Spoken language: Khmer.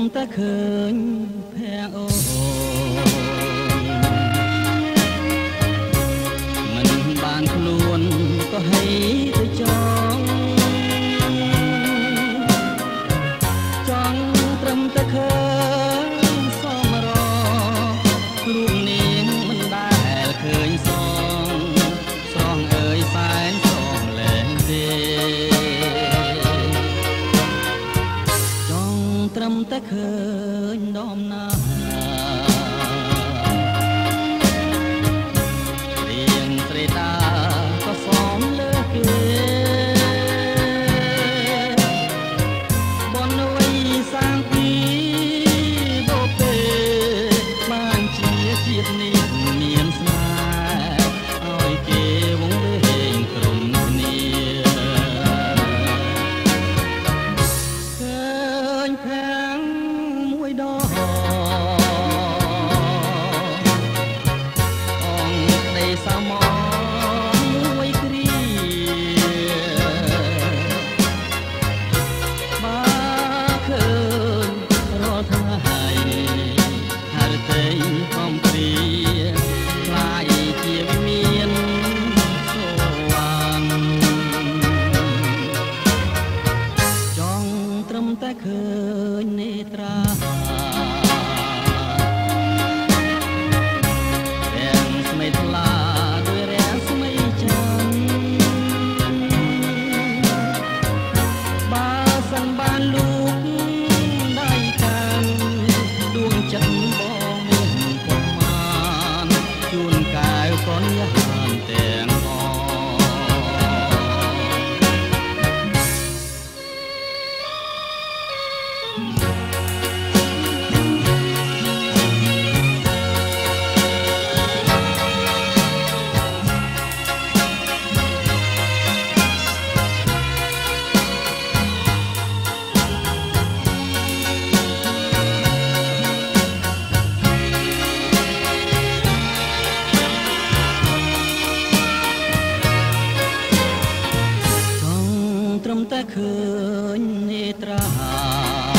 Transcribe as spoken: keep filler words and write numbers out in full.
តែឃើញភែងអូមិនបានខ្លួនក៏ហីទៅចង់ចង់ត្រឹមតែឃើញសមរខ្លួននាងមិនដែលឃើញសងស្រងអើយសែនស្រងលែងទេចង់ត្រឹមតែឃើញដំណារៀងស្រេតាក៏សមលើគេបនវ័យសាងពីបូពេបានជាជាតិនេះមានស្នេហ៍ឲ្យគេវងវែងក្រុមគ្នាឃើញខាងមួយដងមួយគ្រាបើឃើញរាល់ថ្ងៃហើយតែកំព្រាខ្លាយជាវិមានសូវាងចង់ត្រឹមតែឃើញនេត្រាទាំងស្មេថ្លាបានលូកដៃកាន់ដួងចិត្តបងមានប្រមាណជួនកែវកនយានទាំងអត្រឹមតែឃើញនេត្រា